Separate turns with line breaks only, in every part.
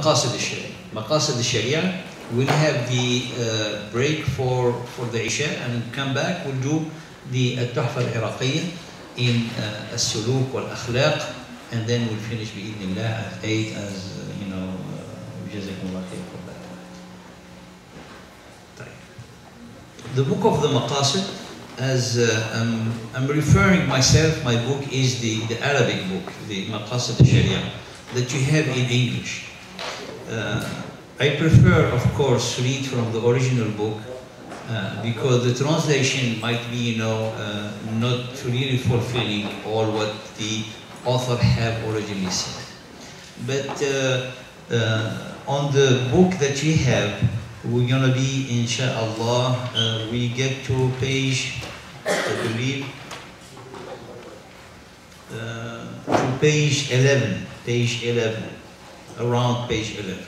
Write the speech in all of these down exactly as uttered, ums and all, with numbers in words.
Maqasid al-Sharia. Maqasid al-Sharia, we'll have the uh, break for, for the Isha and come back, we'll do the Al-Tuhfa al-Iraqiyya in uh, Al-Suluk wal-Akhlaq, and then we'll finish bi-idhnillah at eight as, uh, you know, Jazakumullah khair for that. The book of the Maqasid, as uh, I'm, I'm referring myself, my book is the, the Arabic book, the Maqasid al-Sharia, that you have in English. Uh, I prefer, of course, read from the original book uh, because the translation might be, you know, uh, not really fulfilling all what the author have originally said. But uh, uh, on the book that we have, we're gonna be, inshallah, uh, we get to page, I believe, uh, to page eleven, page eleven, around page eleven.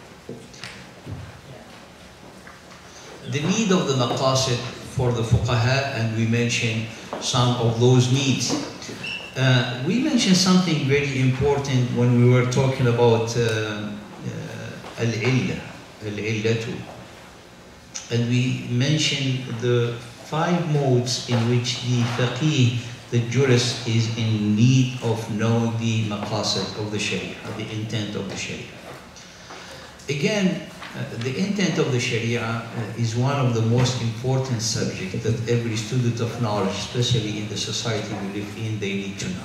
The need of the maqasid for the fuqaha, and we mentioned some of those needs. Uh, we mentioned something very important when we were talking about uh, uh, al-illah, al-illatu. And we mentioned the five modes in which the faqih, the jurist, is in need of knowing the maqasid of the sharia, the intent of the sharia. Again, uh, the intent of the sharia uh, is one of the most important subjects that every student of knowledge, especially in the society we live in, they need to know.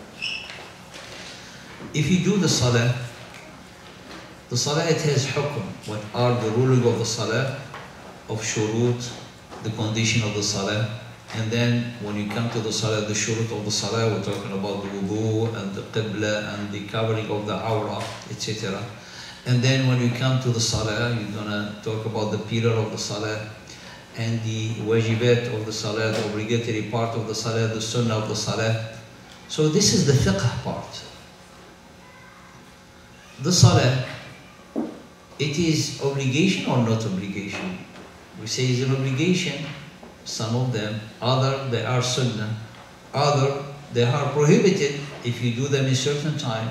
If you do the salah, the salah, it has hukum. What are the ruling of the salah, of shurut, the condition of the salah, and then when you come to the salah, the shurut of the salah, we're talking about the wudu and the qibla and the covering of the awrah, et cetera. And then when you come to the salah, you're gonna talk about the pillar of the salah and the wajibat of the salah, the obligatory part of the salah, the sunnah of the salah. So this is the fiqh part. The salah, it is obligation or not obligation? We say it's an obligation, some of them, other they are sunnah, other they are prohibited if you do them in certain time.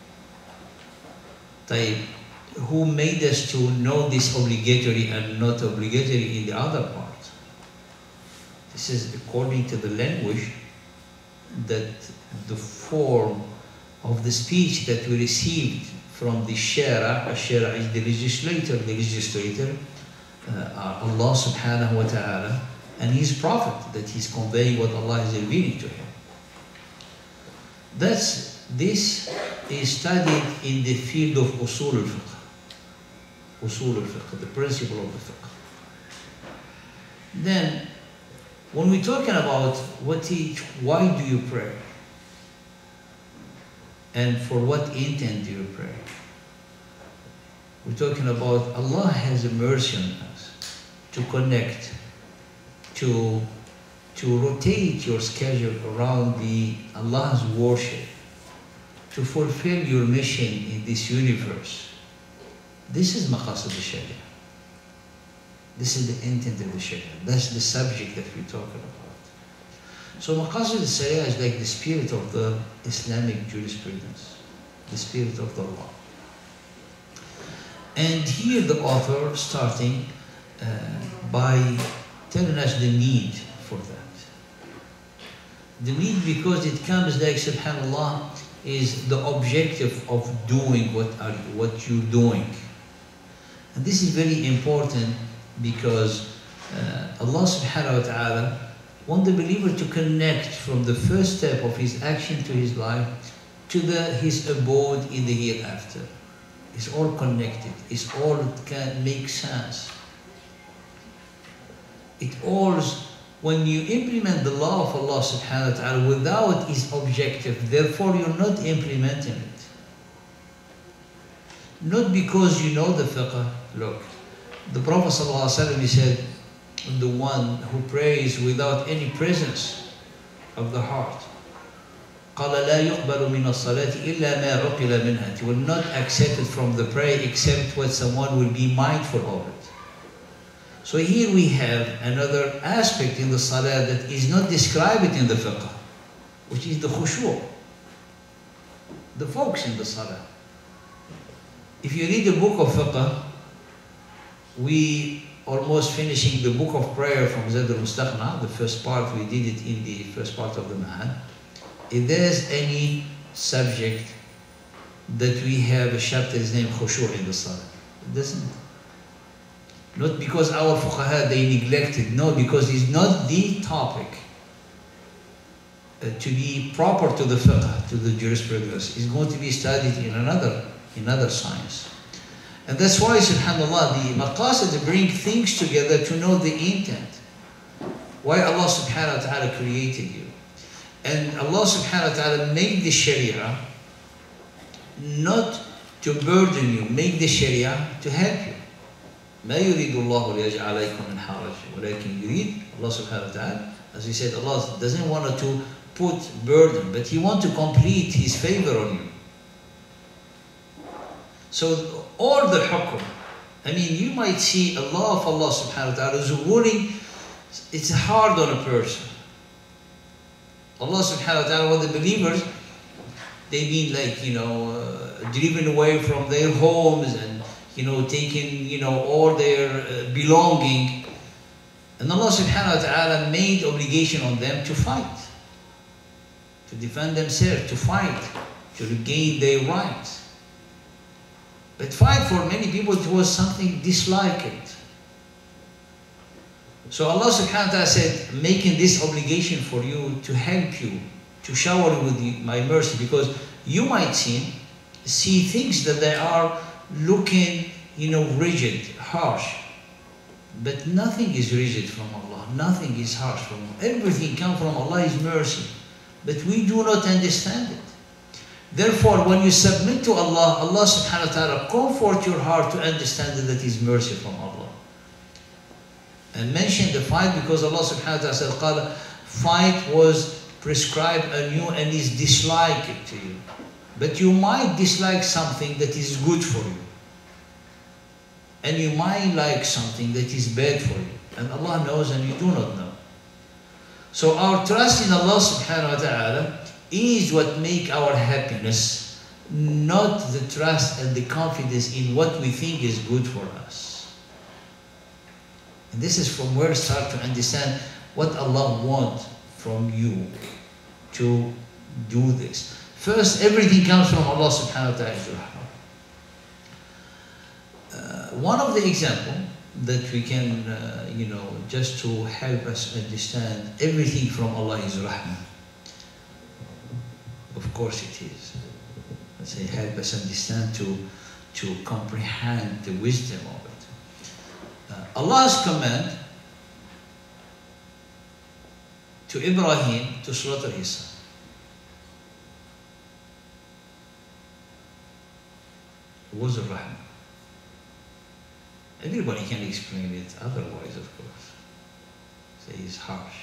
Tayyib, who made us to know this obligatory and not obligatory in the other part? This is according to the language that the form of the speech that we received from the shara. Shara is the legislator, the legislator, uh, Allah subhanahu wa ta'ala, and his prophet, that he's conveying what Allah is revealing to him. That's, this is studied in the field of usul al-fiqh. Usul al-fiqh, the principle of the fiqh. Then, when we're talking about what each, why do you pray? And for what intent do you pray? We're talking about Allah has a mercy on us to connect, to, to rotate your schedule around the Allah's worship, to fulfill your mission in this universe. This is maqasid al-sharia. This is the intent of the sharia. That's the subject that we're talking about. So maqasid al-sharia is like the spirit of the Islamic jurisprudence, the spirit of the law. And here the author starting uh, by telling us the need for that. The need because it comes like, subhanAllah, is the objective of doing what, are, what you're doing. And this is very important because uh, Allah subhanahu wa ta'ala wants the believer to connect from the first step of his action to his life to the, his abode in the hereafter. It's all connected. It's all can make sense. It all, when you implement the law of Allah subhanahu wa ta'ala without its objective, therefore you're not implementing it. Not because you know the fiqh. Look, the Prophet sallallahu alaihi wasallam, he said, the one who prays without any presence of the heart, قال لا يقبل من الصلاة إلا ما عقل منها. He will not accept it from the prayer except what someone will be mindful of it. So here we have another aspect in the salah that is not described in the fiqh, which is the khushu', the focus in the salah. If you read the book of fiqh, we almost finishing the book of prayer from Zad al-Mustaqna, the first part, we did it in the first part of the Ma'ad. If there's any subject that we have a chapter is named Khushu' in the Salah, it doesn't. Not because our fuqaha, they neglected, no, because it's not the topic uh, to be proper to the fiqh, to the jurisprudence. It's going to be studied in another, in another science. And that's why, subhanAllah, the maqasid bring things together to know the intent. Why Allah subhanahu wa ta'ala created you. And Allah subhanahu wa ta'ala made the sharia not to burden you, make the sharia to help you. ما يريد الله ليجعل عليكم من حرج ولكن يريد Allah subhanahu wa ta'ala, as we said, Allah doesn't want to put burden, but He wants to complete His favor on you. So all the hukum, I mean, you might see a law of Allah subhanahu wa ta'ala is ruling, it's hard on a person. Allah subhanahu wa ta'ala, when the believers, they've been like, you know, uh, driven away from their homes and, you know, taking, you know, all their uh, belonging. And Allah subhanahu wa ta'ala made obligation on them to fight, to defend themselves, to fight, to regain their rights. But fight for many people, it was something disliked. So Allah subhanahu wa ta'ala said, making this obligation for you to help you, to shower you with my mercy, because you might see, see things that they are looking, you know, rigid, harsh. But nothing is rigid from Allah, nothing is harsh from Allah. Everything comes from Allah's mercy. But we do not understand it. Therefore, when you submit to Allah, Allah subhanahu wa ta'ala comfort your heart to understand that it is mercy from Allah. And mention the fight because Allah subhanahu wa ta'ala said, قال, fight was prescribed on you and is disliked to you. But you might dislike something that is good for you. And you might like something that is bad for you. And Allah knows and you do not know. So our trust in Allah subhanahu wa ta'ala is what make our happiness, not the trust and the confidence in what we think is good for us. And this is from where we start to understand what Allah wants from you to do this. First, everything comes from Allah subhanahu wa ta'ala. Uh, one of the examples that we can, uh, you know, just to help us understand everything from Allah is rahmah. Of course it is. Let's say help us understand to, to comprehend the wisdom of it. Uh, Allah's command to Ibrahim to slaughter his son. It was a rahmah. Everybody can explain it otherwise, of course. Say it's harsh.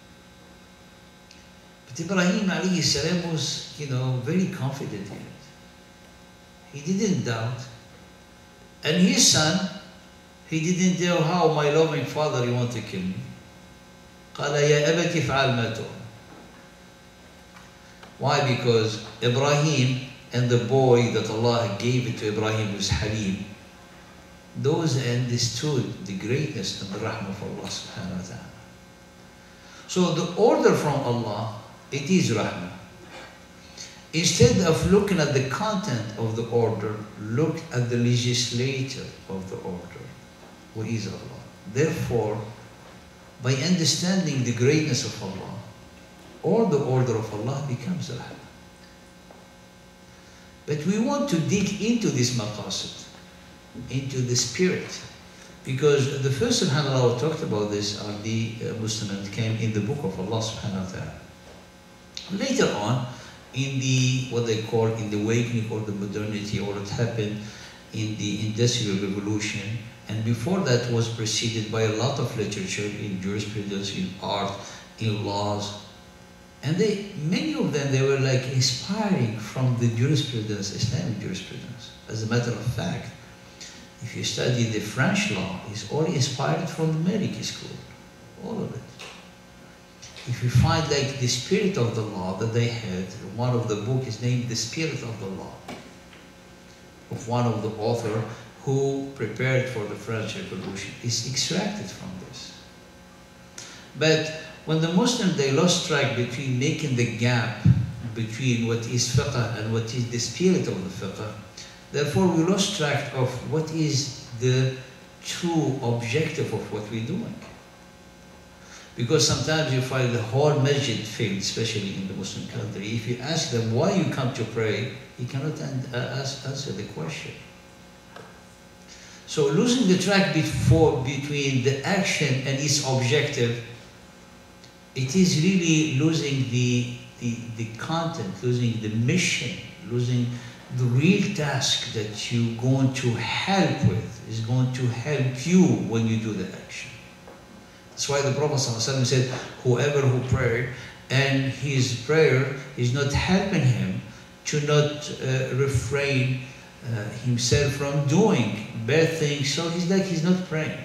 But Ibrahim alayhi salam was, you know, very confident in it. He didn't doubt. And his son, he didn't know how my loving father, you want to kill me. قال يا أبت افعل ما تؤمر. Why? Because Ibrahim and the boy that Allah gave it to Ibrahim was Halim. Those understood the greatness and the rahmah of Allah subhanahu wa ta'ala. So the order from Allah, it is rahmah. Instead of looking at the content of the order, look at the legislator of the order, who is Allah. Therefore, by understanding the greatness of Allah, all the order of Allah becomes rahmah. But we want to dig into this maqasid, into the spirit, because the first subhanAllah who talked about this are the uh, Muslims that came in the book of Allah subhanahu wa ta'ala. Later on, in the, what they call in the awakening or the modernity, or it happened in the Industrial Revolution, and before that was preceded by a lot of literature in jurisprudence, in art, in laws. And they, many of them, they were like inspiring from the jurisprudence, Islamic jurisprudence. As a matter of fact, if you study the French law, it's all inspired from the Maliki school, all of it. If you find like the spirit of the law that they had, one of the book is named The Spirit of the Law. of one of the author who prepared for the French Revolution is extracted from this. But when the Muslims, they lost track between making the gap between what is fiqh and what is the spirit of the fiqh, therefore we lost track of what is the true objective of what we're doing. Because sometimes you find the whole masjid filled, especially in the Muslim country. If you ask them why you come to pray, he cannot answer the question. So losing the track before, between the action and its objective, it is really losing the, the, the content, losing the mission, losing the real task that you're going to help with, is going to help you when you do the action. That's why the Prophet ﷺ said, whoever who prayed and his prayer is not helping him to not uh, refrain uh, himself from doing bad things, so he's like he's not praying.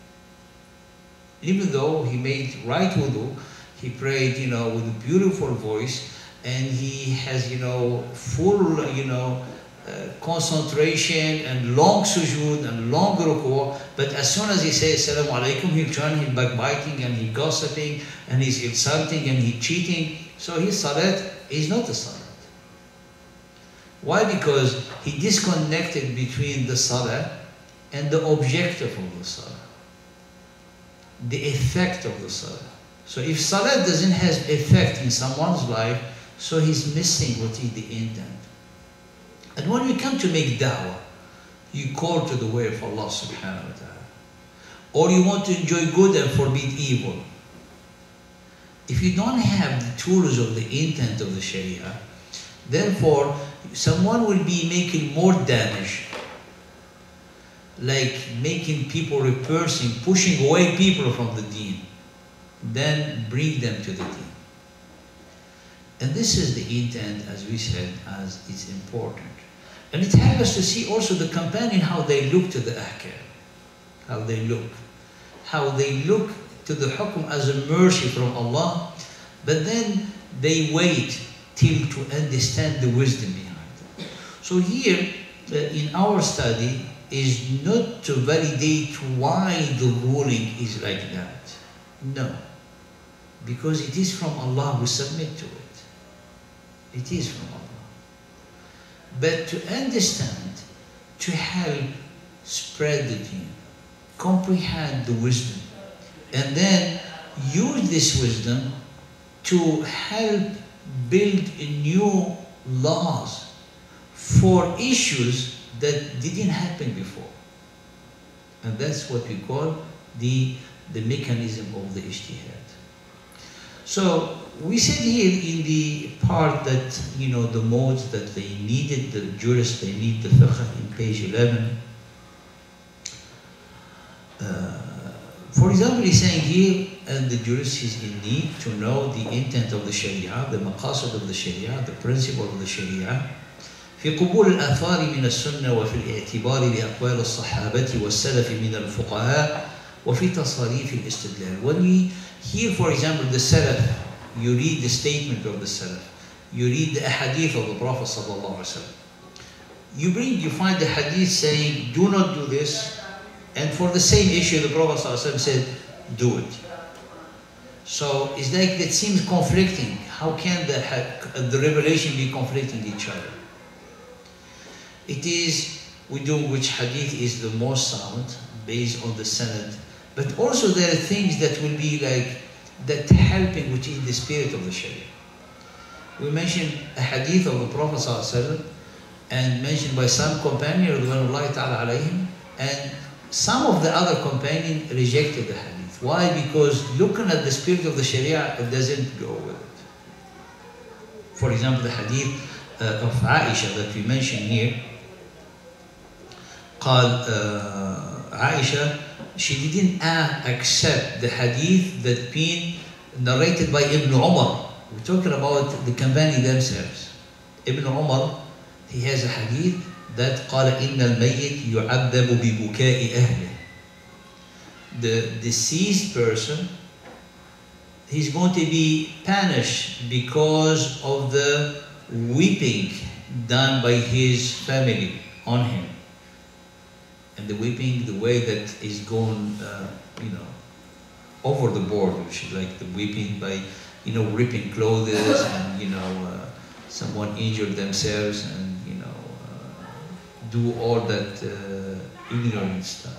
Even though he made right wudu, he prayed, you know, with a beautiful voice, and he has, you know, full, you know, uh, concentration and long sujood and long ruku', but as soon as he says Assalamu alaikum, he'll turn his backbiting and he's gossiping and he's insulting and he's cheating. So his salat is not a salat. Why? Because he disconnected between the salah and the objective of the salah, the effect of the salah. So if salat doesn't have effect in someone's life, so he's missing what is the intent. And when you come to make da'wah, you call to the way of Allah subhanahu wa ta'ala. Or you want to enjoy good and forbid evil. If you don't have the tools of the intent of the Sharia, therefore someone will be making more damage, like making people repulsing, pushing away people from the deen, then bring them to the deen. And this is the intent, as we said, as it's important. And it helps us to see also the companion, how they look to the ahkam, how they look, how they look to the hukum as a mercy from Allah, but then they wait till to understand the wisdom behind it. So here, uh, in our study, is not to validate why the ruling is like that. No. Because it is from Allah, we submit to it. It is from Allah. But to understand, to help spread the deen, comprehend the wisdom, and then use this wisdom to help build new laws for issues that didn't happen before. And that's what we call the, the mechanism of the ijtihad. So we said here in the part that, you know, the modes that they needed, the jurists, they need the fiqh in page eleven. Uh, for example, he's saying here, and the jurist is in need to know the intent of the Sharia, the maqasid of the Sharia, the principle of the Sharia. في قبول الآثار من السنة وفي الاعتبار بأقوال الصحابة والسلف من الفقهاء وفي تصاريف الاستدلال. When we hear, for example, the Salaf, you read the statement of the Salaf, you read the hadith of the Prophet sallallahu alaihi wasallam. You bring, you find the hadith saying, do not do this, and for the same issue, the Prophet sallallahu alaihi wasallam said, do it. So it's like that seems conflicting. How can the the revelation be conflicting each other? It is, we do which hadith is the most sound based on the sanad, but also there are things that will be like that helping, which is the spirit of the Sharia. We mentioned a hadith of the Prophet ﷺ, and mentioned by some companions, Ridwanullahi ta'ala alayhim, and some of the other companions rejected the hadith. Why? Because looking at the spirit of the Sharia, it doesn't go with it. For example, the hadith uh, of Aisha that we mentioned here, قال uh, Aisha, she didn't uh, accept the hadith that been narrated by Ibn Umar. We're talking about the companions themselves. Ibn Umar, he has a hadith that قال إن الميت يعذب ببكاء أهله. The deceased person, he's going to be punished because of the weeping done by his family on him. And the whipping, the way that is going, uh, you know, over the board, which is like the whipping by, you know, ripping clothes and, you know, uh, someone injured themselves and, you know, uh, do all that uh, ignorant stuff.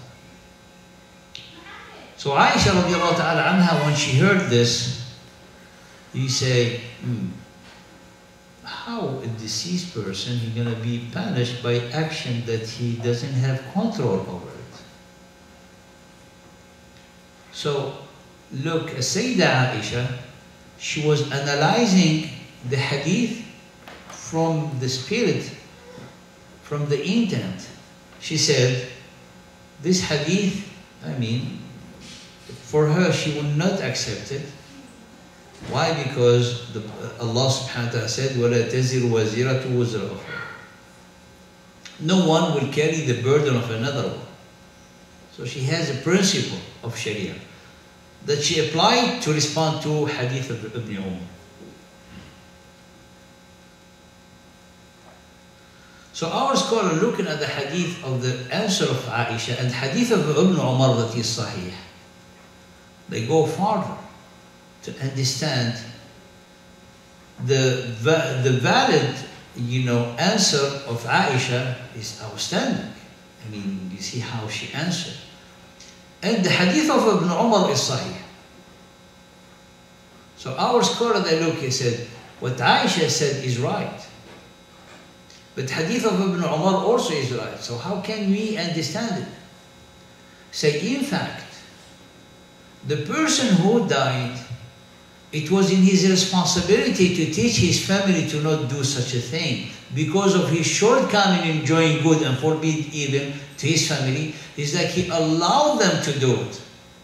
So Aisha radiallahu ta'ala anha, when she heard this, you say, hmm, how a deceased person is going to be punished by action that he doesn't have control over it? So look, Sayyidah Aisha, she was analyzing the hadith from the spirit, from the intent. She said, this hadith, I mean, for her, she would not accept it. Why? Because the, Allah subhanahu wa ta'ala said, وَلَا تَزِرُ وَزِرَةُ وُزْرَ أُخْرَى. No one will carry the burden of another one. So she has a principle of Sharia that she applied to respond to hadith of Ibn Umar. So our scholar looking at the hadith of the answer of Aisha and hadith of Ibn Umar that is sahih, they go farther to understand the, the valid, you know, answer of Aisha is outstanding. I mean, you see how she answered. And the hadith of Ibn Umar is sahih. So our scholar, they look, he said, what Aisha said is right. But hadith of Ibn Umar also is right. So how can we understand it? Say, in fact, the person who died, it was in his responsibility to teach his family to not do such a thing. Because of his shortcoming in enjoying good and forbid evil to his family, it's like he allowed them to do it.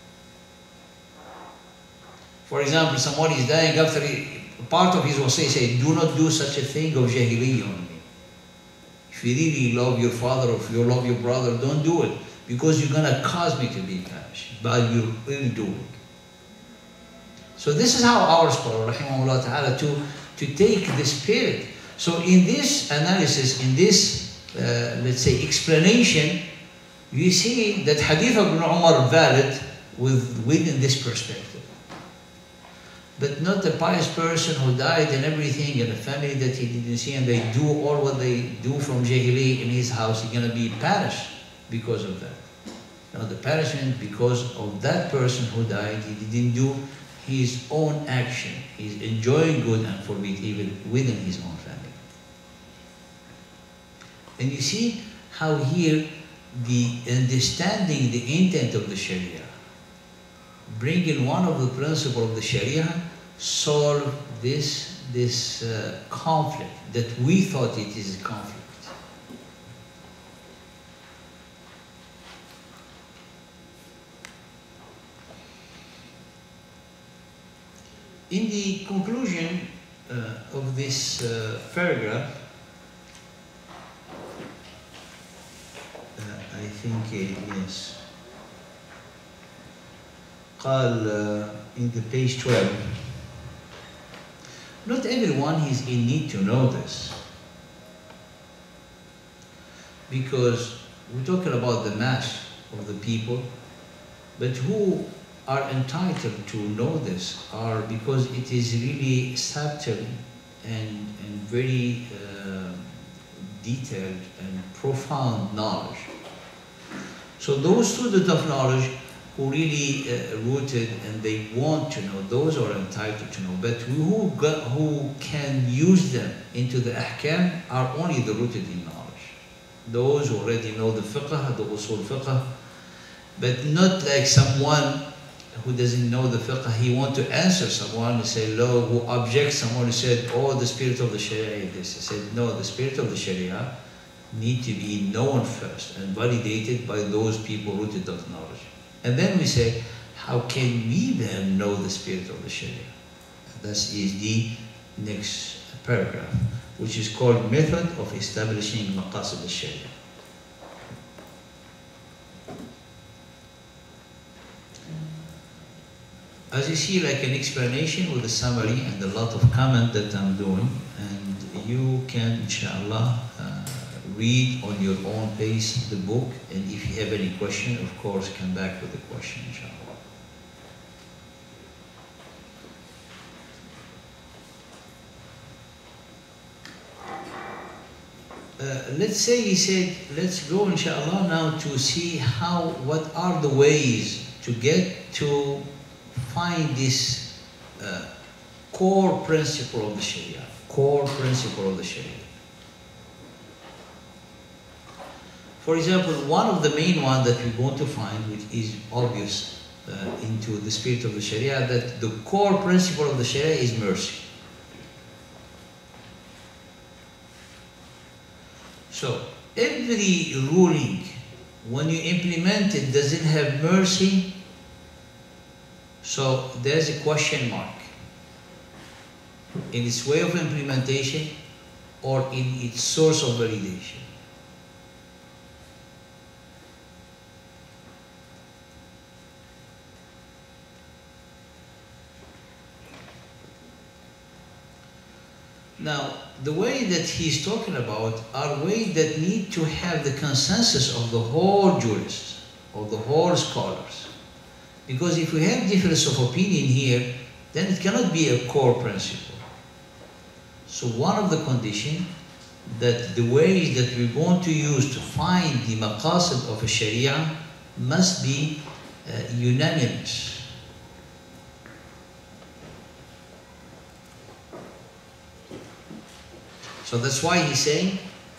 For example, someone is dying after he, part of his wasiyah say, do not do such a thing of jahiliyyah on me. If you really love your father or if you love your brother, don't do it. Because you're going to cause me to be punished by your ill doing. So this is how our scholar, rahimahullah ta'ala, to, to take the spirit. So in this analysis, in this, uh, let's say, explanation, you see that hadith of Ibn Umar valid with, within this perspective. But not a pious person who died and everything and a family that he didn't see and they do all what they do from jahili in his house, he's going to be punished because of that. Now the punishment because of that person who died, he didn't do his own action. He's enjoying good and forbid evil within his own family. And you see how here the understanding the intent of the Sharia, bringing one of the principles of the Sharia, solve this, this uh, conflict that we thought it is a conflict. In the conclusion uh, of this uh, paragraph, uh, I think uh, yes, قال uh, in the page twelve, not everyone is in need to know this, because we're talking about the mass of the people, but who are entitled to know this are because it is really subtle and, and very uh, detailed and profound knowledge. So those students of knowledge who really uh, rooted and they want to know, those are entitled to know. But who, got, who can use them into the ahkam are only the rooted in knowledge. Those who already know the fiqh, the usul fiqh, but not like someone who doesn't know the fiqh, he wants to answer someone and say, no, who objects, someone who said, oh, the spirit of the Sharia is this. He said, no, the spirit of the Sharia need to be known first and validated by those people rooted of knowledge. And then we say, how can we then know the spirit of the Sharia? This is the next paragraph, which is called Method of Establishing Maqasid al-Sharia. As you see, like an explanation with a summary and a lot of comment that I'm doing, and you can, inshallah, uh, read on your own pace the book, and if you have any question, of course, come back with the question, inshallah. Uh, let's say he said, let's go, inshallah, now to see how, what are the ways to get to find this uh, core principle of the Sharia, core principle of the Sharia. For example, one of the main ones that we're going to find, which is obvious uh, into the spirit of the Sharia, that the core principle of the Sharia is mercy. So, every ruling, when you implement it, does it have mercy? So, there's a question mark in its way of implementation or in its source of validation. Now, the way that he's talking about are ways that need to have the consensus of the whole jurists, of the whole scholars. Because if we have difference of opinion here, then it cannot be a core principle. So one of the conditions that the ways that we're going to use to find the maqasid of a Sharia must be uh, unanimous. So that's why he's saying,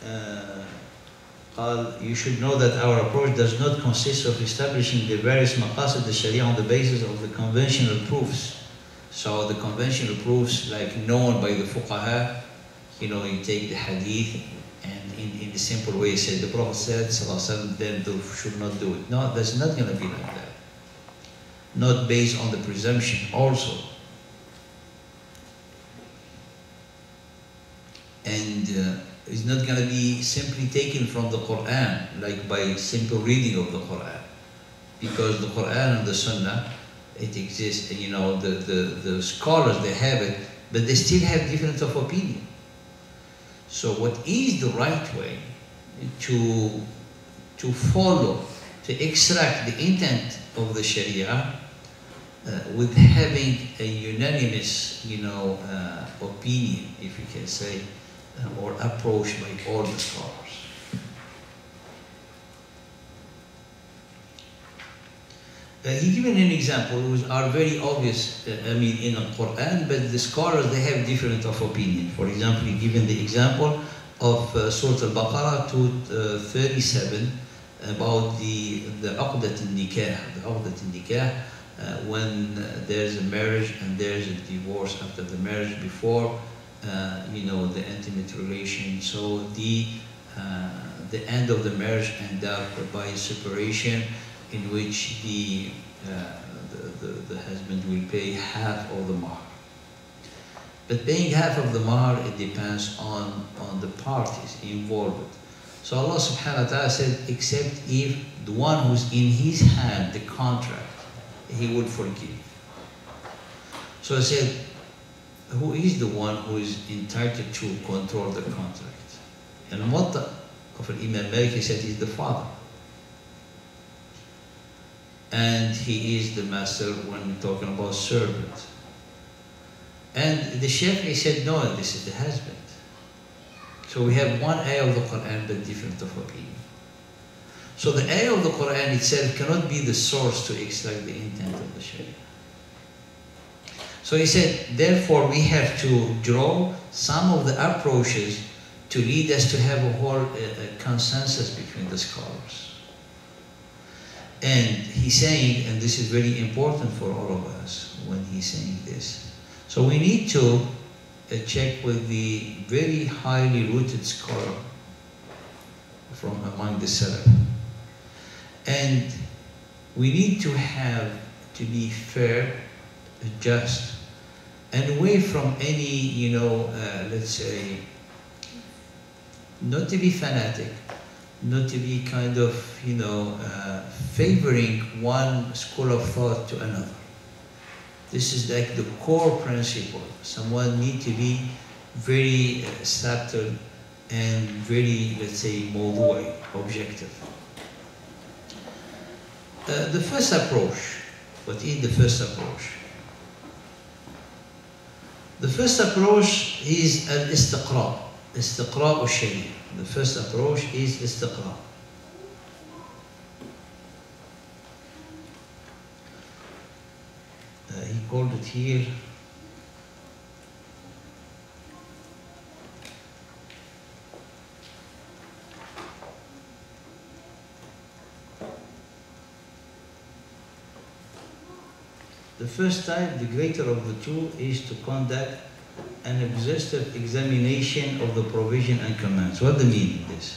uh, you should know that our approach does not consist of establishing the various maqasid of the Sharia on the basis of the conventional proofs. So the conventional proofs, like known by the fuqaha, you know, you take the hadith and in, in a simple way say the Prophet said, sallallahu then you should not do it. No, that's not going to be like that. Not based on the presumption also. And uh, it's not going to be simply taken from the Quran, like by simple reading of the Quran. Because the Quran and the Sunnah, it exists, you know, the, the, the scholars, they have it, but they still have difference of opinion. So what is the right way to, to follow, to extract the intent of the Sharia uh, with having a unanimous, you know, uh, opinion, if you can say, uh, or approach by all the scholars. Uh, he given an example which are very obvious, uh, I mean, in the Quran, but the scholars, they have different of opinion. For example, he given the example of uh, Surah Al-Baqarah to thirty-seven about the the Aqdat al-Nikah, the Aqdat al-Nikah, uh, when uh, there's a marriage and there's a divorce after the marriage, before, uh, you know, the intimate relation. So the, uh, the end of the marriage ended up by a separation, in which the, uh, the, the, the husband will pay half of the mahr. But paying half of the mahr, it depends on, on the parties involved. So Allah subhanahu wa ta'ala said, except if the one who's in his hand, the contract, he would forgive. So I said, who is the one who is entitled to control the contract? And Muwatta of Imam Malik, he said, he's the father. And he is the master when we're talking about servant. And the Shafi'i said, no, this is the husband. So we have one ayah of the Quran, but different of opinion. So the ayah of the Quran itself cannot be the source to extract the intent of the Sharia. So he said, therefore we have to draw some of the approaches to lead us to have a whole uh, consensus between the scholars. And he's saying, and this is very important for all of us when he's saying this, so we need to uh, check with the very highly rooted scholar from among the Salaf. And we need to have to be fair, just, and away from any, you know, uh, let's say, not to be fanatic, not to be kind of, you know, uh, favoring one school of thought to another. This is like the core principle. Someone needs to be very uh, subtle and very, let's say, mawdu'i, objective. Uh, the first approach, what is the first approach? The first approach is al-istiqra, istiqra al-sharia. The first approach is istiqra. Uh, he called it here the first type, the greater of the two, is to conduct an exhaustive examination of the provision and commands. What do you mean this?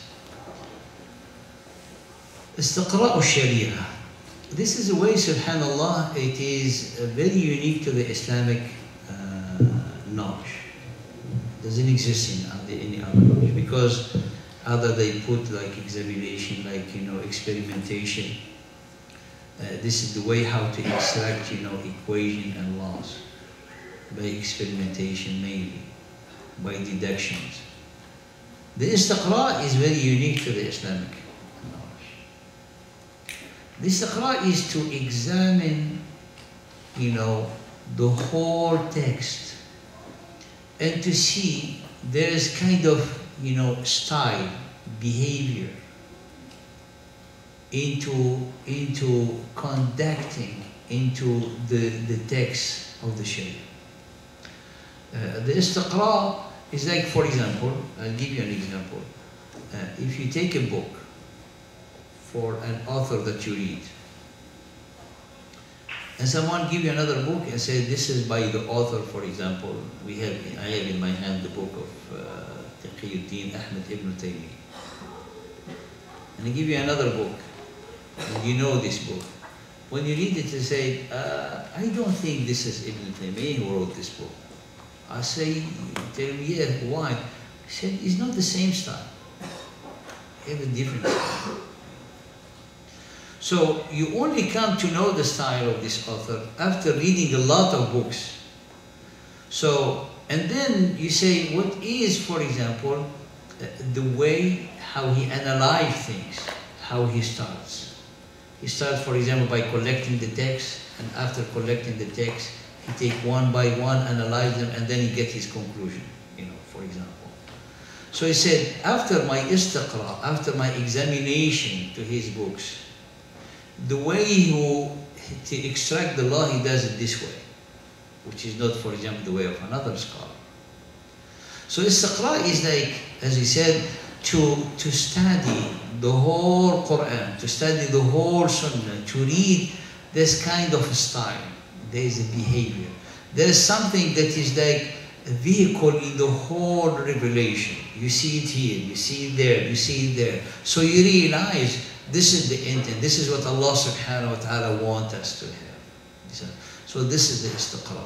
Istiqra al-sharia. This is a way, subhanallah, it is very unique to the Islamic uh, knowledge. It doesn't exist in any other knowledge, because other they put like examination, like, you know, experimentation. Uh, this is the way how to extract, you know, equation and laws, by experimentation mainly, by deductions. The istiqra is very unique to the Islamic knowledge. The istiqra is to examine, you know, the whole text and to see there is kind of, you know, style, behavior, into into conducting into the the text of the Sharia. Uh, the istiqra is like, for example, I'll give you an example. Uh, if you take a book for an author that you read, and someone give you another book and say this is by the author, for example, we have I have in my hand the book of uh, Taqiyuddin Ahmad ibn Taymiyyah, and I give you another book. And you know this book. When you read it, you say, uh, I don't think this is Ibn Taymiyyah who wrote this book. I say, tell me, yeah, why? He said, it's not the same style. You have a different style. So you only come to know the style of this author after reading a lot of books. So, and then you say, what is, for example, the way how he analyzes things, how he starts. He starts, for example, by collecting the text, and after collecting the text, he take one by one, analyze them, and then he gets his conclusion, you know, for example. So he said, after my istiqra, after my examination to his books, the way he, to extract the law, he does it this way, which is not, for example, the way of another scholar. So istiqra is like, as he said, to, to study the whole Quran, to study the whole Sunnah, to read this kind of style. There is a behavior. There is something that is like a vehicle in the whole revelation. You see it here, you see it there, you see it there. So you realize this is the intent, this is what Allah subhanahu wa ta'ala wants us to have. So this is the istiqra.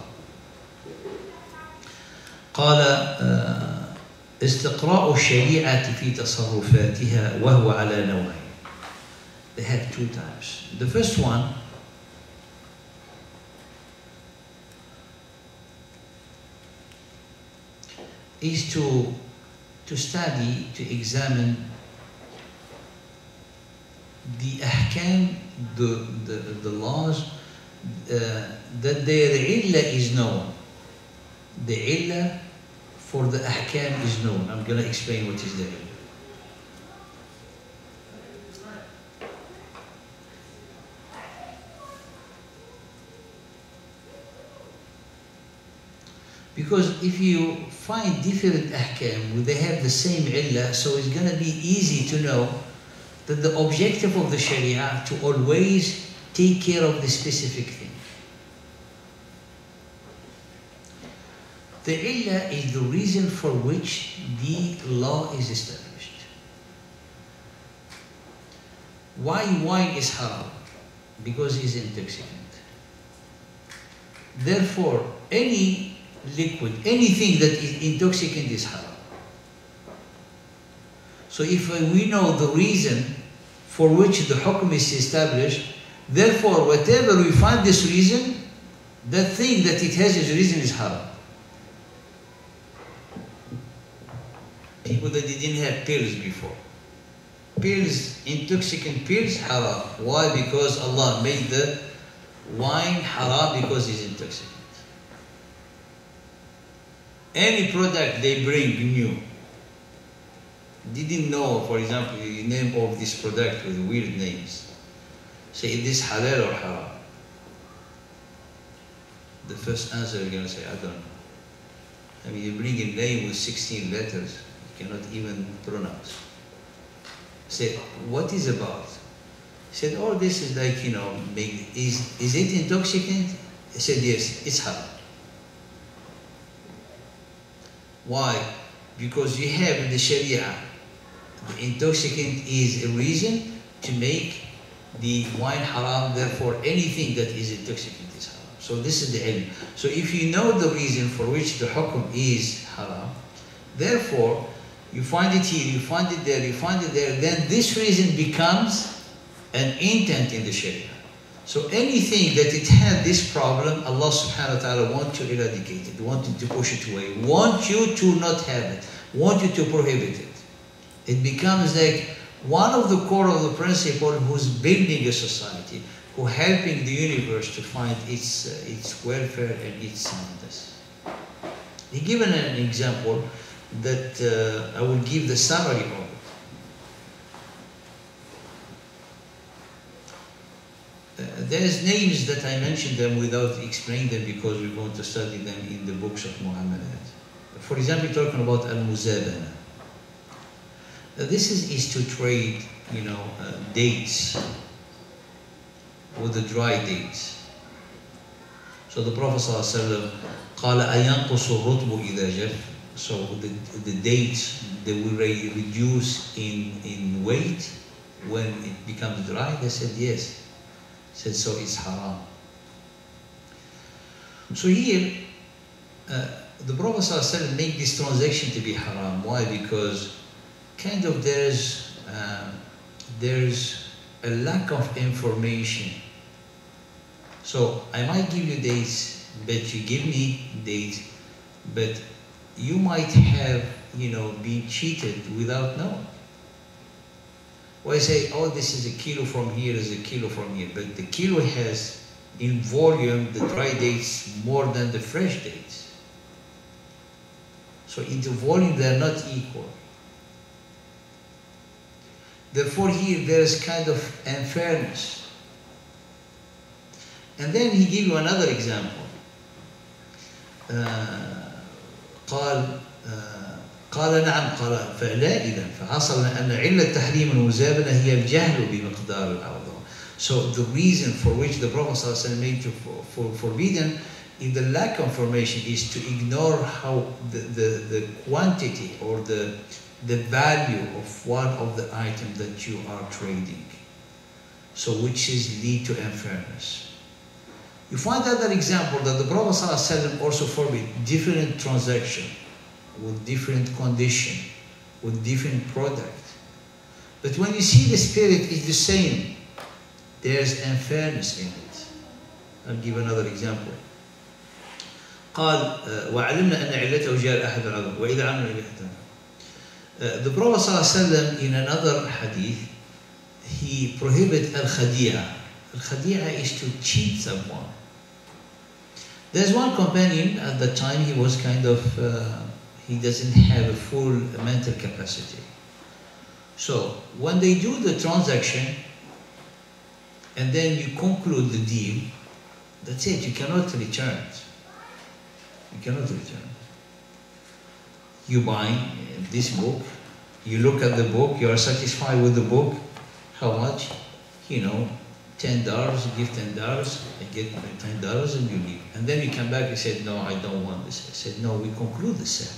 قال استقراء الشريعة في تصرفاتها وهو على نوعين. They have two types. The first one is to to study, to examine the ahkam, the the, the laws uh, that their illah is known. The illah for the ahkam is known. I'm going to explain what is the illah. Because if you find different ahkam, they have the same illah, so it's going to be easy to know that the objective of the sharia to always take care of the specific thing. The illah is the reason for which the law is established. Why wine is haram? Because it's intoxicant. Therefore, any liquid, anything that is intoxicant is haram. So if we know the reason for which the hukm is established, therefore whatever we find this reason, that thing that it has its reason is haram. people that didn't have pills before. Pills, intoxicant pills, haram. Why? Because Allah made the wine haram because it's intoxicant. Any product they bring new, didn't know, for example, the name of this product with weird names. Say, is this halal or haram? The first answer you're going to say, I don't know. I mean, you bring a name with sixteen letters, you cannot even pronounce. Say, what is about? He said, oh, this is like, you know, make, is, is it intoxicant? He said, yes, it's haram. Why? Because you have in the Sharia, the intoxicant is a reason to make the wine haram, therefore anything that is intoxicant is haram. So this is the ilm. So if you know the reason for which the hukum is haram, therefore you find it here, you find it there, you find it there, then this reason becomes an intent in the Sharia. So anything that it had this problem, Allah subhanahu wa ta'ala wants to eradicate it, wanted to push it away, want you to not have it, want you to prohibit it. It becomes like one of the core of the principle who's building a society, who helping the universe to find its, uh, its welfare and its soundness. He given an example that uh, I will give the summary of it. Uh, there's names that I mentioned them without explaining them because we're going to study them in the books of Muhammadat. For example, talking about al-muzabana. Uh, this is, is to trade, you know, uh, dates with the dry dates. So the Prophet ﷺ قال أينقص الرطب إذا جف. So the, the dates, they will reduce in, in weight when it becomes dry. They said yes. Said so it's haram. So here, uh, the Prophet ﷺ made this transaction to be haram. Why? Because kind of there's uh, there's a lack of information. So I might give you dates, but you give me dates, but you might have, you know, been cheated without knowing. Well, I say, oh, this is a kilo from here, is a kilo from here, but the kilo has in volume the dry dates more than the fresh dates. So in the volume they are not equal. Therefore here there is kind of unfairness. And then he gave you another example. Uh, قال uh, قال نعم قال فلا إذا فحصل أن علة تحريم المزابنة هي الجهل بمقدار العوض. So the reason for which the Prophet ﷺ made to for, for forbidden is the lack of information, is to ignore how the, the, the quantity or the the value of one of the items that you are trading. So which is lead to unfairness. You find another example that the Prophet ﷺ also forbid different transaction with different condition, with different product. But when you see the spirit is the same, there's unfairness in it. I'll give another example. قال وعلمنا أن علته جاء أحد العذر وإذا عمل بحثنا. The Prophet ﷺ in another hadith, he prohibited al-khadi'a. Al-khadi'a is to cheat someone. There's one companion at the time, he was kind of, uh, he doesn't have a full mental capacity. So when they do the transaction and then you conclude the deal, that's it, you cannot return it. You cannot return it. You buy this book, you look at the book, you are satisfied with the book, how much? You know, ten dollars, you give ten dollars, I get my ten dollars and you leave. And then you come back and say, no, I don't want this. I said, no, we conclude the sale.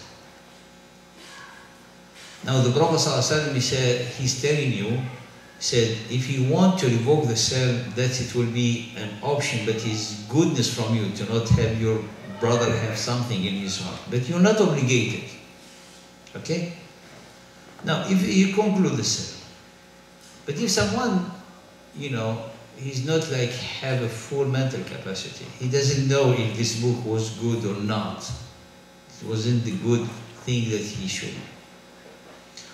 Now the Prophet ﷺ, he said, he's telling you, said, if you want to revoke the sale, that it will be an option, but it's goodness from you to not have your brother have something in his heart. But you're not obligated. Okay? Now, if you conclude the sale, but if someone, you know, he's not like have a full mental capacity, he doesn't know if this book was good or not, it wasn't the good thing that he should.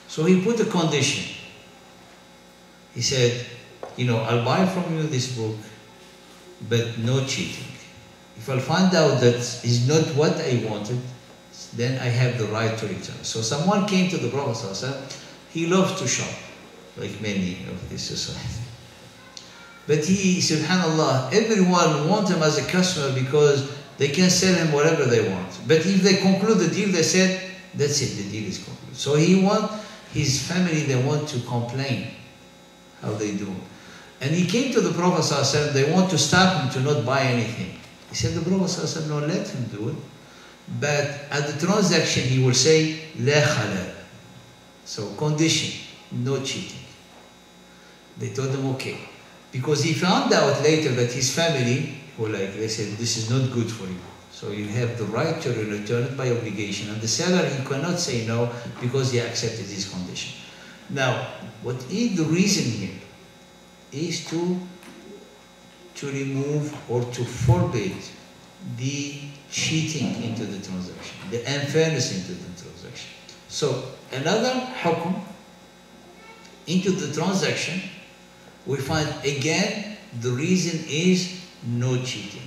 So he put a condition. He said, you know, I'll buy from you this book, but no cheating. If I find out that is not what I wanted, then I have the right to return. So someone came to the Prophet ﷺ. He loves to shop, like many of this society. But he, subhanAllah, everyone wants him as a customer because they can sell him whatever they want. But if they conclude the deal, they said, that's it, the deal is concluded. So he want his family, they want to complain how they do. And he came to the Prophet ﷺ, they want to stop him to not buy anything. He said, the Prophet ﷺ, no, let him do it. But at the transaction, he will say, La halal. So condition, no cheating. They told him, okay. Because he found out later that his family were like, they said, this is not good for you. So you have the right to return it by obligation. And the seller, he cannot say no because he accepted his condition. Now, what is the reason here is to, to remove or to forbid the cheating into the transaction, the unfairness into the transaction. So another hukum into the transaction, we find again the reason is no cheating.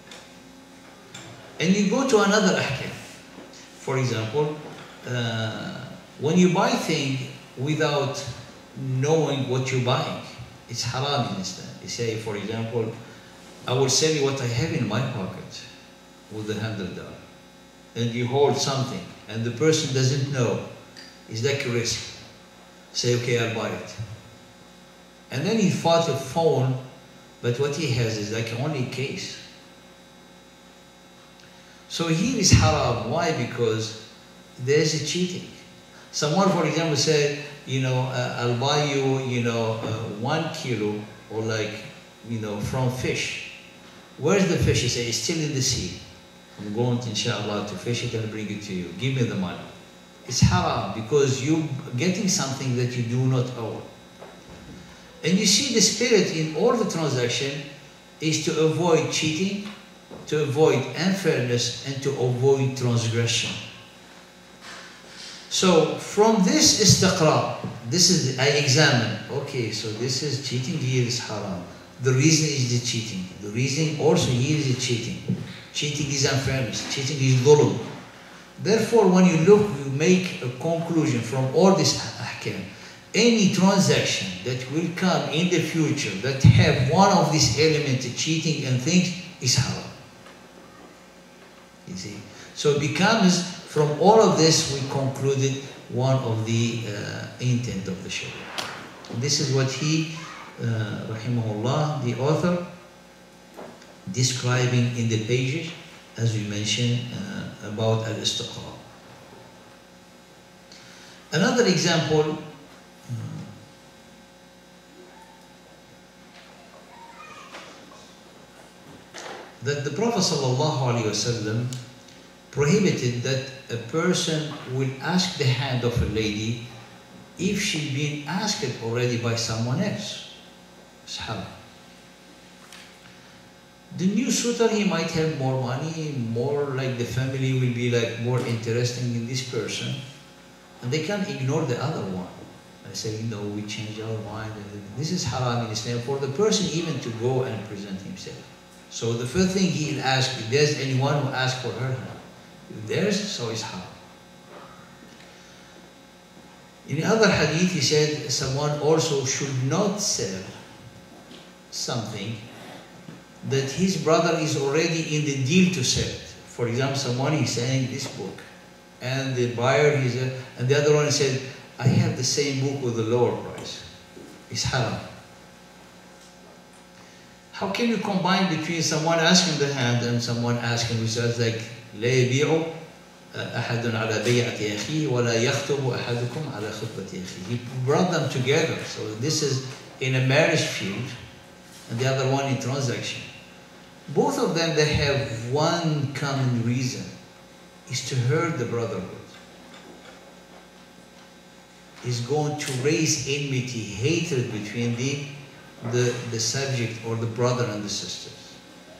And you go to another ahkam. For example, uh, when you buy things without knowing what you're buying, it's haram in Islam. You say, for example, I will sell you what I have in my pocket with a hundred dollar, and you hold something, and the person doesn't know. Is that a risk? Say, okay, I'll buy it. And then he bought a phone, but what he has is like only a case. So here is haram. Why? Because there's a cheating. Someone, for example, said, you know, uh, I'll buy you, you know, uh, one kilo or like, you know, from fish. Where's the fish? He said, it's still in the sea. I'm going, inshallah, to fish it and bring it to you. Give me the money. It's haram because you're getting something that you do not own. And you see the spirit in all the transaction is to avoid cheating, to avoid unfairness, and to avoid transgression. So from this istiqra, this is, I examine, okay, so this is cheating, here is haram. The reason is the cheating. The reason also here is the cheating. Cheating is unfairness. Cheating is dhulm. Therefore, when you look, you make a conclusion from all this ahkam. Any transaction that will come in the future that have one of these elements, cheating and things, is haram. You see? So it becomes, from all of this, we concluded one of the uh, intent of the Sharia. This is what he, uh, rahimahullah, the author, describing in the pages, as we mentioned, uh, about al-istiqra. Another example, that the Prophet ﷺ prohibited that a person will ask the hand of a lady if she's been asked already by someone else. It's haram. The new suitor, he might have more money, more like the family will be like more interesting in this person, and they can't ignore the other one. I say, you know, we change our mind. This is haram in Islam for the person even to go and present himself. So the first thing he'll ask, if there's anyone who asks for her hand, if there's, so it's haram. In the other hadith, he said someone also should not sell something that his brother is already in the deal to sell it. For example, someone is selling this book, and the buyer is, a, and the other one said, I have the same book with a lower price. It's haram. How can you combine between someone asking the hand and someone asking, which is like, لا يبيع أحد على بيعة أخيه ولا يخطب أحدكم على خطبة أخيه. He brought them together. So this is in a marriage field, and the other one in transaction. Both of them, they have one common reason, is to hurt the brotherhood. Is going to raise enmity, hatred between the, the, the subject or the brother and the sisters.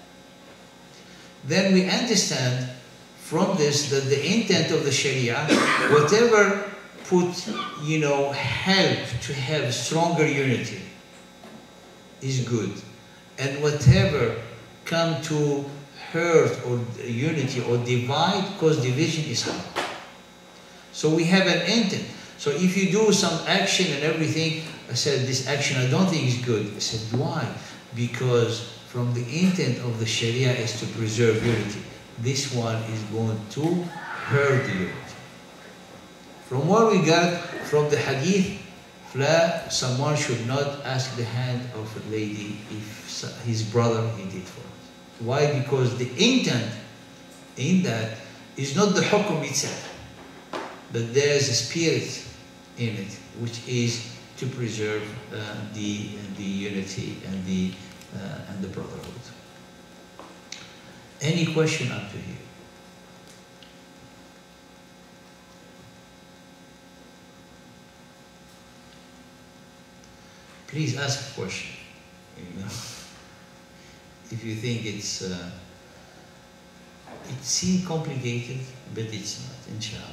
Then we understand from this that the intent of the Sharia, whatever put, you know, help to have stronger unity is good. And whatever come to hurt or unity or divide, cause division is haram. So we have an intent. So if you do some action and everything, I said, this action I don't think is good. I said, why? Because from the intent of the Sharia is to preserve unity. This one is going to hurt the unity. From what we got from the hadith, fla, someone should not ask the hand of a lady if his brother he did for it. Why? Because the intent in that is not the hukum itself, but there is a spirit in it, which is to preserve uh, the the unity and the uh, and the brotherhood. Any question up to here? Please ask a question. You know, if you think it's uh, it seems complicated, but it's not, inshallah.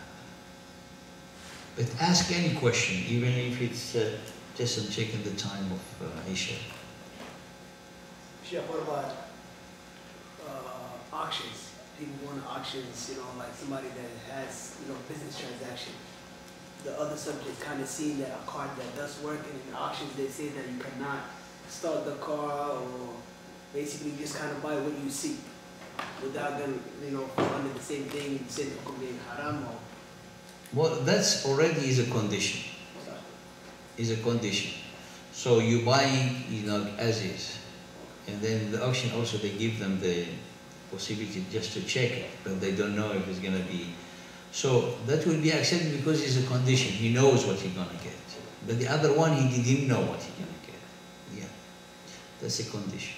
But ask any question, even if it's uh, just I'm checking the time of uh, Isha.
Sheikh, what about uh, auctions? People go to auctions, you know, like somebody that has, you know, business transaction. The other subject kind of seen that a car that does work, and in the auctions they say that you cannot start the car or basically just kind of buy what you see without them, you know, under the same thing, you say it could be haram or.
Well, that's already is a condition. Is a condition. So you buying, you know, as is, and then the auction also they give them the possibility just to check it, but they don't know if it's gonna be. So that will be accepted because it's a condition. He knows what he's gonna get. But the other one, he didn't know what he's gonna get. Yeah, that's a condition.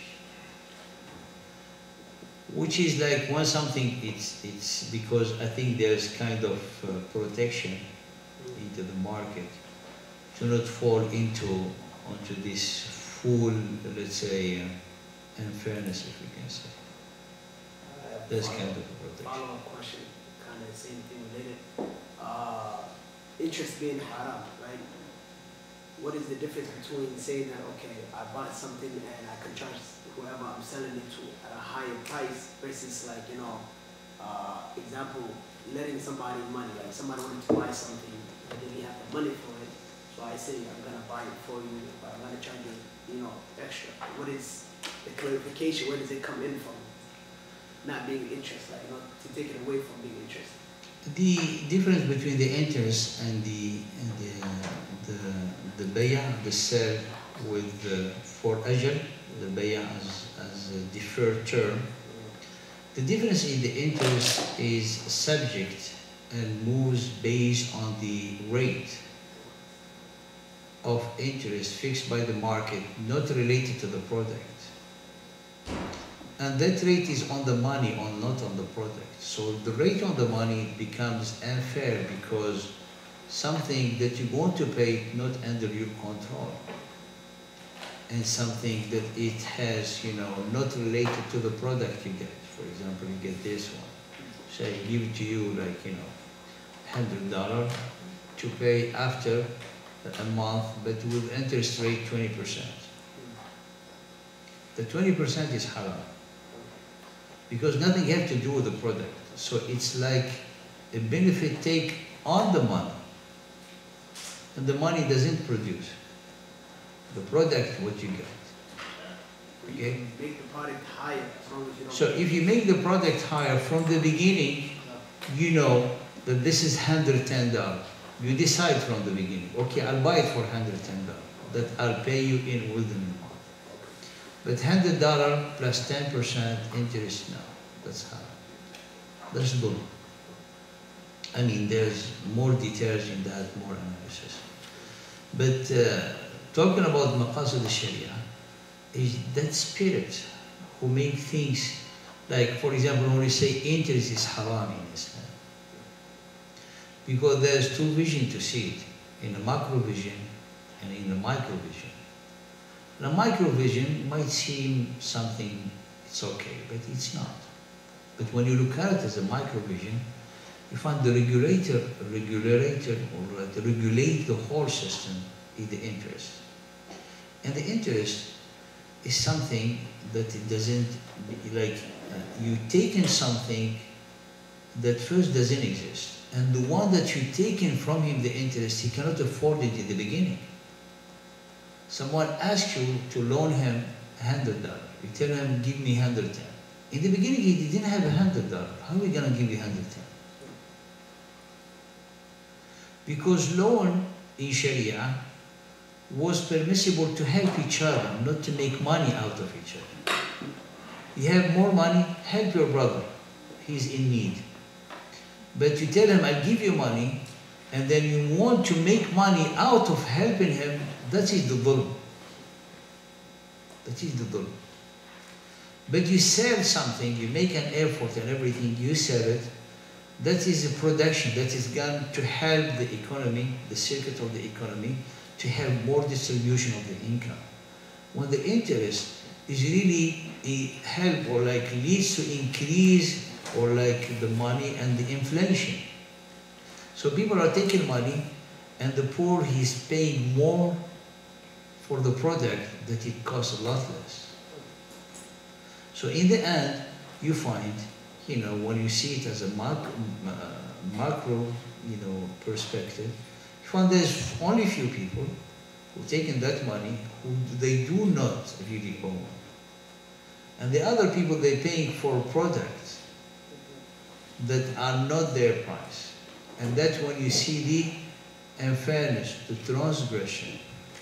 Which is like when something, it's, it's because I think there's kind of uh, protection into the market to not fall into onto this full, let's say, uh, unfairness, if we can say. That's kind of a protection.
Follow-up question, kind of the same thing related. Uh, interest being haram, right? What is the difference between saying that, okay, I bought something and I can charge whoever I'm selling it to at a higher price versus like, you know, uh, example, letting somebody money, like somebody wanted to buy something, but they didn't have the money for it. So I say, I'm going to buy it for you, but I'm going to charge you, you know, extra. What is the clarification? Where does it come in from? Not being interest, like, you know, to take it away from being interest.
The difference between the interest and the and the the, the bay'ah, the sale with uh, for ajal, the bay'ah as, as a deferred term. The difference in the interest is subject and moves based on the rate of interest fixed by the market, not related to the product. And that rate is on the money or not on the product. So the rate on the money becomes unfair because something that you're going to pay not under your control, and something that it has, you know, not related to the product you get. For example, you get this one. Say, give it to you like, you know, one hundred dollars to pay after a month, but with interest rate twenty percent. The twenty percent is haram, because nothing has to do with the product. So it's like a benefit take on the money, and the money doesn't produce the product what you get. Okay?
You make the product higher as long as you don't.
So if you make the product higher from the beginning, you know that this is one hundred ten dollars. You decide from the beginning, okay, I'll buy it for one hundred ten dollars, that I'll pay you in within a month. But one hundred dollars plus ten percent interest, no, that's how. That's dhulm. I mean, there's more details in that, more analysis. But uh, talking about maqasid al-sharia, is that spirit who make things, like for example, when we say interest is haram in Islam, because there's two vision to see it, in a macro vision and in a micro vision. Now, micro vision might seem something, it's okay, but it's not. But when you look at it as a micro vision, You find the regulator, regulator, or like to regulate the whole system is the interest. And the interest is something that it doesn't, like, uh, you taken something that first doesn't exist. And the one that you taken from him, the interest, he cannot afford it in the beginning. Someone asks you to loan him a hundred dollars. You tell him, give me hundred ten. In the beginning, he didn't have a hundred dollars. How are we gonna give you hundred ten? Because loan in Sharia was permissible to help each other, not to make money out of each other. You have more money, help your brother. He's in need. But you tell him, I'll give you money, and then you want to make money out of helping him, that is the dhulm. That is the dhulm. But you sell something, you make an effort and everything, you sell it, that is a production that is going to help the economy, the circuit of the economy, to have more distribution of the income. When the interest is really a help or like leads to increase or like the money and the inflation. So people are taking money and the poor, he's paying more for the product that it costs a lot less. So in the end, you find, you know, when you see it as a macro, uh, macro you know, perspective, you find there's only a few people who've taken that money who they do not really own. And the other people, they're paying for products that are not their price. And that's when you see the unfairness, the transgression,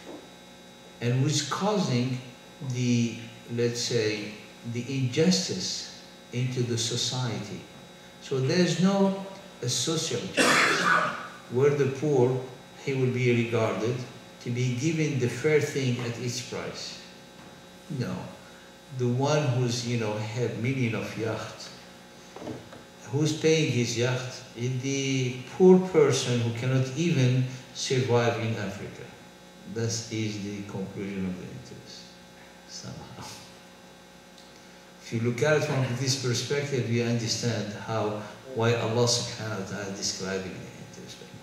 and which causing the, let's say, the injustice into the society. So there's no a social justice where the poor, he will be regarded to be given the fair thing at its price. No. The one who's, you know, had million of yachts, who's paying his yacht is the poor person who cannot even survive in Africa. That is the conclusion of the interest, somehow. If you look at it from this perspective, you understand how, why Allah subhanahu wa ta'ala is describing the interest like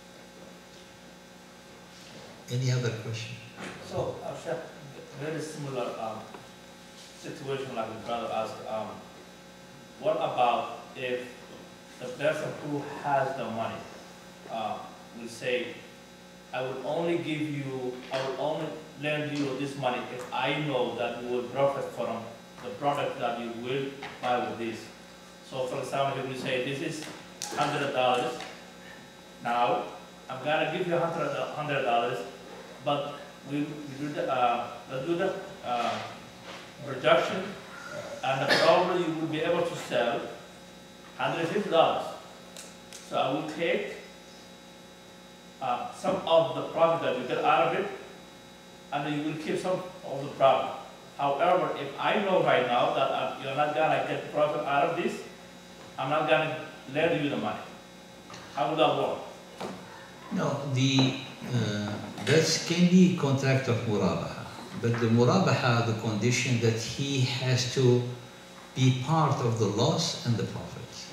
that. Any other question?
So, uh, Sheikh, very similar um, situation like the brother asked. Um, what about if the person who has the money uh, will say, I will only give you, I will only lend you this money if I know that you will profit from the product that you will buy with this. So for example, if you say this is one hundred dollars, now I'm going to give you one hundred dollars, but we, we do the, uh, we'll do the uh, production, and probably you will be able to sell one hundred fifty dollars. So I will take uh, some of the profit that you get out of it, and you will keep some of the profit. However, if I know right now that uh, you're not going to get profit out of this, I'm not going to lend you the money. How would that work?
No, the uh, that can be contract of murabaha, but the murabaha, the condition that he has to be part of the loss and the profit.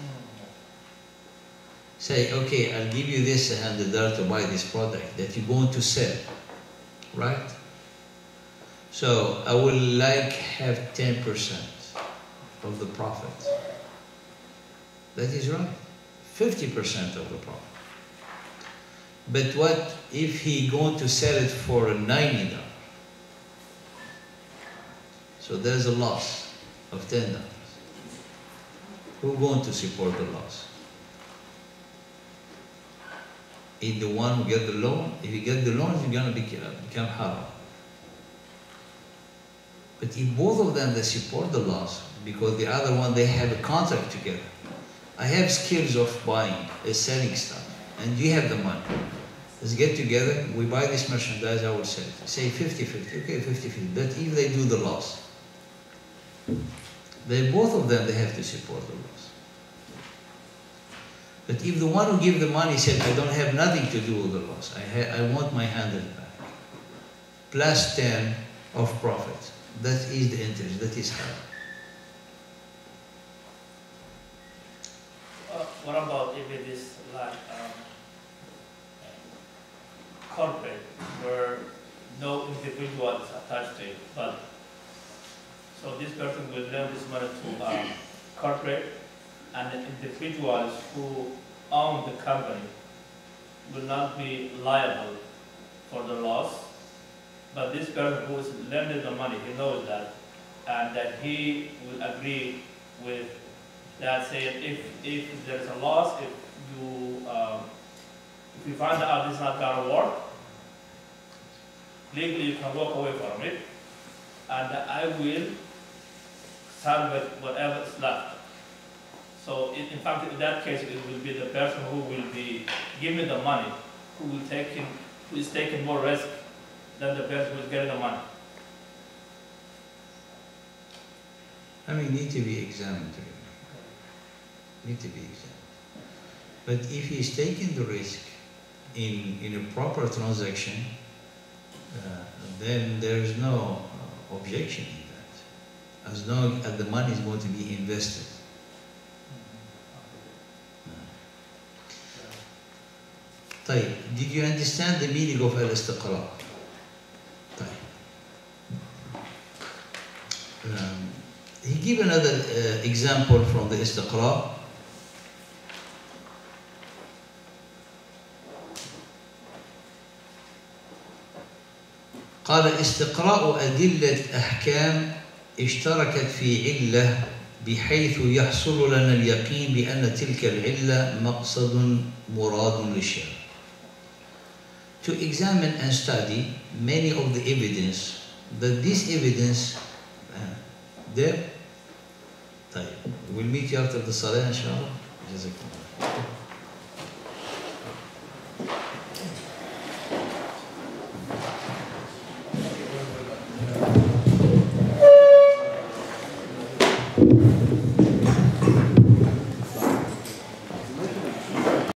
Say, okay, I'll give you this one hundred dollars to buy this product that you're going to sell, right? So I will like have ten percent of the profit. That is right, fifty percent of the profit. But what if he going to sell it for ninety dollars? So there's a loss of ten dollars. Who's going to support the loss? Is the one who get the loan? If you get the loan, you're going to become haram. But if both of them, they support the loss, because the other one, they have a contract together. I have skills of buying, uh, selling stuff, and you have the money. Let's get together, we buy this merchandise, I will sell it. Say fifty fifty, okay, fifty fifty. But if they do the loss, they both of them, they have to support the loss. But if the one who gave the money said, I don't have nothing to do with the loss, I, ha I want my hundred back, plus ten of profit, that is the interest, that is haram.
Uh, what about if it like um, corporate where no individual is attached to it, but so this person will lend this money to um, corporate, and the individuals who own the company will not be liable for the loss, but this person who is lending the money, he knows that, and that he will agree with that, saying if, if there is a loss, if you, um, if you find out this is not going to work, legally you can walk away from it, and I will salvage whatever is left. So in, in fact, in that case, it will be the person who will be giving the money, who will take in, who is taking more risk than the person who is getting the money.
I mean, need to be examined, really. Need to be examined. But if he's taking the risk in, in a proper transaction, uh, then there is no uh, objection in that, as long as the money is going to be invested. طيب, did you understand the meaning of al-istiqra? طيب. Um, he gave another uh, example from the istiqra. قال استقراء أدلة أحكام اشتركت في علة بحيث يحصل لنا اليقين بأن تلك العلة مقصد مراد للشرع. To examine and study many of the evidence, that this evidence uh, there. طيب, we'll meet you after the salah, inshallah. جزاكم الله.